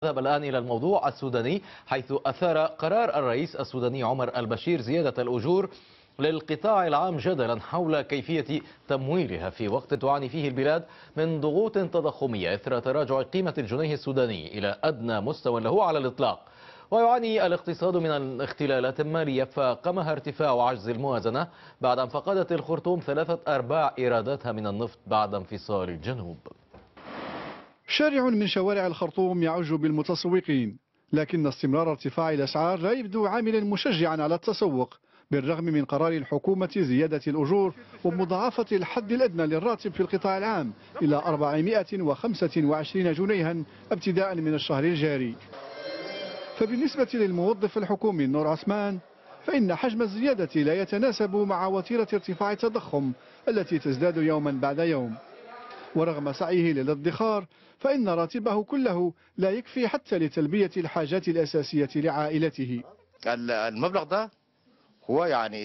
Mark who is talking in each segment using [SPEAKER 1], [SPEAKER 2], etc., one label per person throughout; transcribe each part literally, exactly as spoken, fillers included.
[SPEAKER 1] نذهب الآن إلى الموضوع السوداني، حيث أثار قرار الرئيس السوداني عمر البشير زيادة الأجور للقطاع العام جدلا حول كيفية تمويلها في وقت تعاني فيه البلاد من ضغوط تضخمية إثر تراجع قيمة الجنيه السوداني إلى أدنى مستوى له على الإطلاق. ويعاني الاقتصاد من اختلالات مالية فاقمها ارتفاع عجز الموازنة بعد أن فقدت الخرطوم ثلاثة أرباع إيراداتها من النفط بعد انفصال الجنوب.
[SPEAKER 2] شارع من شوارع الخرطوم يعج بالمتسوقين، لكن استمرار ارتفاع الأسعار لا يبدو عاملا مشجعا على التسوق، بالرغم من قرار الحكومة زيادة الأجور ومضاعفة الحد الأدنى للراتب في القطاع العام إلى أربعمائة وخمسة وعشرين جنيها ابتداء من الشهر الجاري. فبالنسبة للموظف الحكومي نور عثمان، فإن حجم الزيادة لا يتناسب مع وتيرة ارتفاع التضخم التي تزداد يوما بعد يوم. ورغم سعيه للادخار فإن راتبه كله لا يكفي حتى لتلبية الحاجات الأساسية لعائلته.
[SPEAKER 3] المبلغ ده هو يعني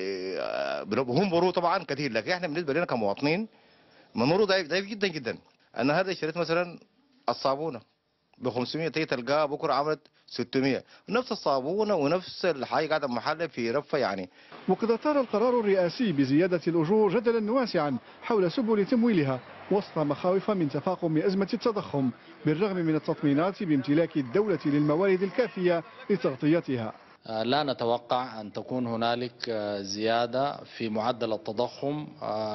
[SPEAKER 3] هم مروا طبعا كثير، لكن احنا بالنسبة لنا كمواطنين منوره ضعيف ضعيف جدا جدا. أنا هذا اشتريت مثلا الصابونة ب خمسمائة، تيجي تلقاها بكره عملت ستمائة، نفس الصابونه ونفس الحاجه قاعده محل في رفه يعني.
[SPEAKER 2] وقد اثار القرار الرئاسي بزياده الاجور جدلا واسعا حول سبل تمويلها وسط مخاوف من تفاقم ازمه التضخم، بالرغم من التطمينات بامتلاك الدوله للموارد الكافيه لتغطيتها.
[SPEAKER 4] لا نتوقع أن تكون هنالك زيادة في معدل التضخم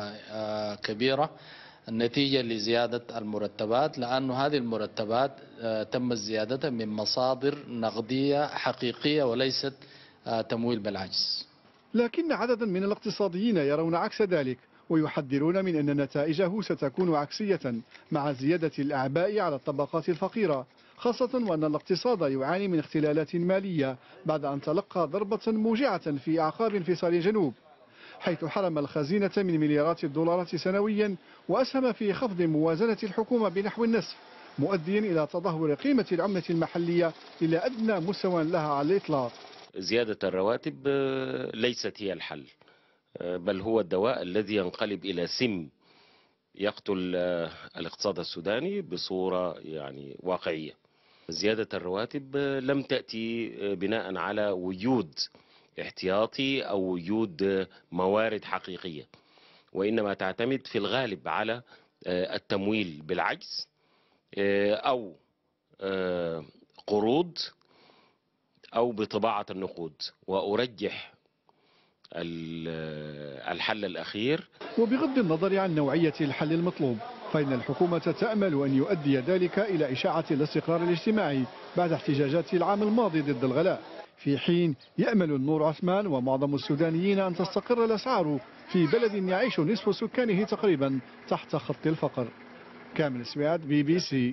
[SPEAKER 4] كبيرة نتيجة لزيادة المرتبات، لأن هذه المرتبات تم زيادتها من مصادر نقدية حقيقية وليست تمويل بالعجز.
[SPEAKER 2] لكن عددا من الاقتصاديين يرون عكس ذلك، ويحذرون من أن نتائجه ستكون عكسية مع زيادة الأعباء على الطبقات الفقيرة، خاصة وأن الاقتصاد يعاني من اختلالات مالية بعد أن تلقى ضربة موجعة في أعقاب انفصال الجنوب، حيث حرم الخزينة من مليارات الدولارات سنويا وأسهم في خفض موازنة الحكومة بنحو النصف، مؤديا إلى تدهور قيمة العملة المحلية إلى أدنى مستوى لها على الإطلاق.
[SPEAKER 5] زيادة الرواتب ليست هي الحل، بل هو الدواء الذي ينقلب إلى سم يقتل الاقتصاد السوداني بصورة يعني واقعية. زيادة الرواتب لم تأتي بناء على وجود احتياطي أو وجود موارد حقيقية، وإنما تعتمد في الغالب على التمويل بالعجز أو قروض أو بطباعة النقود، وأرجح الحل الأخير.
[SPEAKER 2] وبغض النظر عن نوعية الحل المطلوب، فإن الحكومة تأمل أن يؤدي ذلك إلى إشاعة الاستقرار الاجتماعي بعد احتجاجات العام الماضي ضد الغلاء، في حين يأمل النور عثمان ومعظم السودانيين أن تستقر الأسعار في بلد يعيش نصف سكانه تقريبا تحت خط الفقر. كامل سوياد، بي بي سي.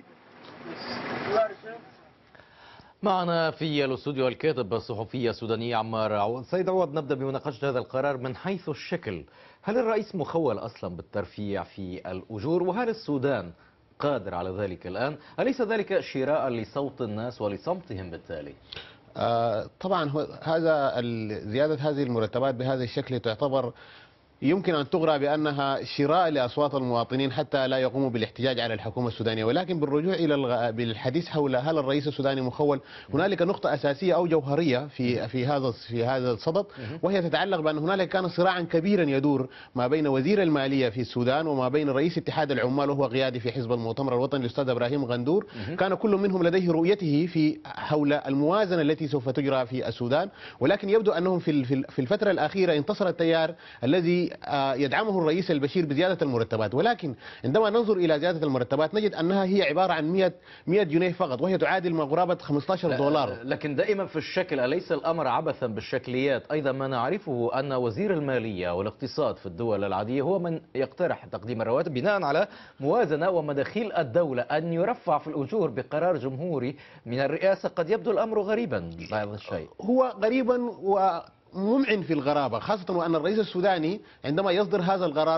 [SPEAKER 1] معنا في الاستوديو الكاتب الصحفي السوداني عمار عوض. سيد عوض، نبدأ بمناقشة هذا القرار من حيث الشكل. هل الرئيس مخول أصلا بالترفيع في الأجور؟ وهل السودان قادر على ذلك الآن؟ أليس ذلك شراء لصوت الناس ولصمتهم بالتالي؟
[SPEAKER 6] آه طبعا هذا زيادة هذه المرتبات بهذا الشكل تعتبر يمكن أن تغرى بأنها شراء لأصوات المواطنين حتى لا يقوموا بالاحتجاج على الحكومة السودانية، ولكن بالرجوع إلى الغ... بالحديث حول هل الرئيس السوداني مخول، هنالك نقطة أساسية أو جوهرية في في هذا في هذا الصدد، وهي تتعلق بأن هنالك كان صراعا كبيرا يدور ما بين وزير المالية في السودان وما بين رئيس اتحاد العمال وهو قيادي في حزب المؤتمر الوطني الأستاذ إبراهيم غندور. كان كل منهم لديه رؤيته في حول الموازنة التي سوف تجرى في السودان، ولكن يبدو أنهم في في الفترة الأخيرة انتصر التيار الذي يدعمه الرئيس البشير بزيادة المرتبات. ولكن عندما ننظر إلى زيادة المرتبات نجد أنها هي عبارة عن مئة جنيه فقط، وهي تعادل ما قرابة خمسة عشر دولار.
[SPEAKER 1] لكن دائما في الشكل، أليس الأمر عبثا بالشكليات؟ أيضا ما نعرفه أن وزير المالية والاقتصاد في الدول العادية هو من يقترح تقديم الرواتب بناء على موازنة ومداخيل الدولة. أن يرفع في الأجور بقرار جمهوري من الرئاسة قد يبدو الأمر غريبا بعض الشيء.
[SPEAKER 6] هو غريبا و ممعن في الغرابة، خاصة وأن الرئيس السوداني عندما يصدر هذا القرار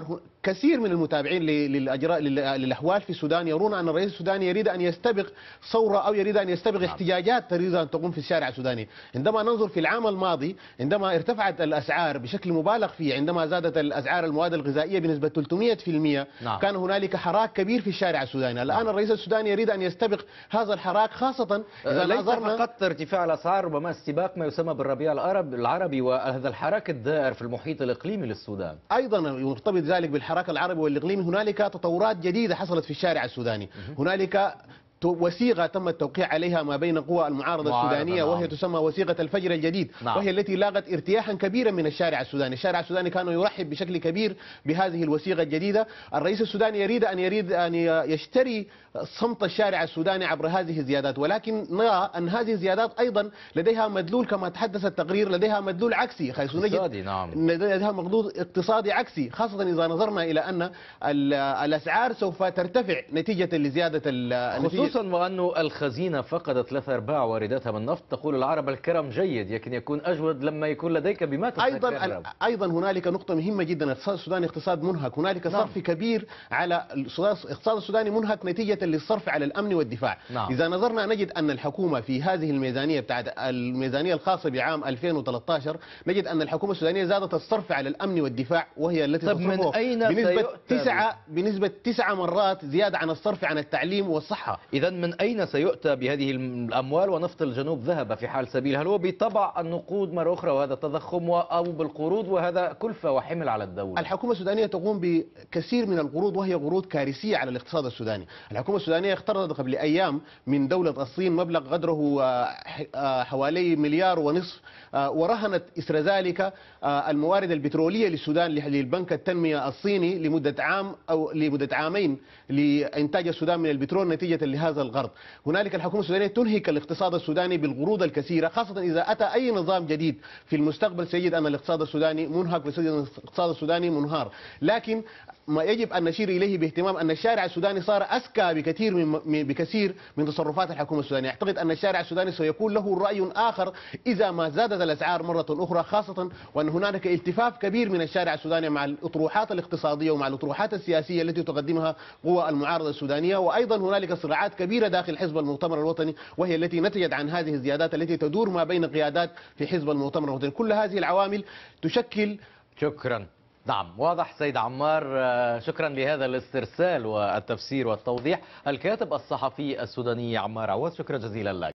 [SPEAKER 6] كثير من المتابعين للأجراء للأحوال في السودان يرون أن الرئيس السوداني يريد أن يستبق ثورة أو يريد أن يستبق احتجاجات تريد أن تقوم في الشارع السوداني. عندما ننظر في العام الماضي عندما ارتفعت الأسعار بشكل مبالغ فيه، عندما زادت الأسعار المواد الغذائية بنسبة ثلاثمئة بالمئة،
[SPEAKER 1] نعم.
[SPEAKER 6] كان هنالك حراك كبير في الشارع السوداني. الآن
[SPEAKER 1] نعم.
[SPEAKER 6] الرئيس السوداني يريد أن يستبق هذا الحراك، خاصة إذا
[SPEAKER 1] ليس
[SPEAKER 6] نظرنا
[SPEAKER 1] فقط ارتفاع الأسعار، ربما استباق ما يسمى بالربيع العرب العربي وهذا الحراك الدائر في المحيط الإقليمي للسودان.
[SPEAKER 6] أيضا مرتبط ذلك بالحراك العربي والإقليمي، هنالك تطورات جديدة حصلت في الشارع السوداني. هنالك وثيقة تم التوقيع عليها ما بين قوى المعارضة السودانية،
[SPEAKER 1] نعم.
[SPEAKER 6] وهي تسمى وثيقة الفجر الجديد،
[SPEAKER 1] نعم.
[SPEAKER 6] وهي التي لاقت ارتياحا كبيرا من الشارع السوداني. الشارع السوداني كان يرحب بشكل كبير بهذه الوثيقة الجديدة. الرئيس السوداني يريد أن يريد أن يشتري صمت الشارع السوداني عبر هذه الزيادات، ولكن نرى أن هذه الزيادات أيضا لديها مدلول كما تحدث التقرير، لديها مدلول عكسي، حيث نجد
[SPEAKER 1] نعم.
[SPEAKER 6] لديها مدلول اقتصادي عكسي، خاصة إذا نظرنا إلى أن الأسعار سوف ترتفع نتيجة لزيادة
[SPEAKER 1] خصوصا وأنه الخزينة فقدت ثلاث أرباع وارداتها من النفط. تقول العرب الكرم جيد، لكن يكون أجود لما يكون لديك بما تتكرم.
[SPEAKER 6] أيضا أيضا هنالك نقطة مهمة جدا، الاقتصاد السوداني اقتصاد منهك، هنالك
[SPEAKER 1] نعم.
[SPEAKER 6] صرف كبير على الاقتصاد السوداني منهك نتيجة للصرف على الأمن والدفاع.
[SPEAKER 1] نعم.
[SPEAKER 6] إذا نظرنا نجد أن الحكومة في هذه الميزانية بتاعت الميزانية الخاصة بعام ألفين وثلاثة عشر، نجد أن الحكومة السودانية زادت الصرف على الأمن والدفاع، وهي التي
[SPEAKER 1] طب من أين
[SPEAKER 6] بنسبة تسعة بنسبة تسعة مرات زيادة عن الصرف عن التعليم والصحة.
[SPEAKER 1] إذا من أين سيؤتى بهذه الأموال؟ ونفط الجنوب ذهب في حال سبيل، هل هو بطبع النقود مرة أخرى وهذا تضخم أو بالقروض وهذا كلفة وحمل على الدولة؟
[SPEAKER 6] الحكومة السودانية تقوم بكثير من القروض وهي قروض كارثية على الاقتصاد السوداني. الحكومة السودانية اقترضت قبل أيام من دولة الصين مبلغ قدره حوالي مليار ونصف، ورهنت إثر ذلك الموارد البترولية للسودان للبنك التنمية الصيني لمدة عام أو لمدة عامين لإنتاج السودان من البترول نتيجة لهذا القرض. هنالك الحكومة السودانية تنهك الاقتصاد السوداني بالقروض الكثيرة، خاصة إذا أتى أي نظام جديد في المستقبل سيجد أن الاقتصاد السوداني منهك وسيجد أن الاقتصاد السوداني منهار. لكن ما يجب أن نشير إليه باهتمام أن الشارع السوداني صار أذكى بكثير من بكثير من تصرفات الحكومة السودانية. أعتقد أن الشارع السوداني سيكون له رأي آخر إذا ما زادت الأسعار مرة أخرى، خاصة وأن هنالك التفاف كبير من الشارع السوداني مع الأطروحات الاقتصادية ومع الأطروحات السياسية التي تقدمها قوى المعارضة السودانية. وأيضا هنالك صراعات كبيرة داخل حزب المؤتمر الوطني، وهي التي نتجت عن هذه الزيادات التي تدور ما بين قيادات في حزب المؤتمر الوطني. كل هذه العوامل تشكل.
[SPEAKER 1] شكرا. نعم، واضح سيد عمار، شكرا لهذا الاسترسال والتفسير والتوضيح. الكاتب الصحفي السوداني عمار عوض، شكرا جزيلا لك.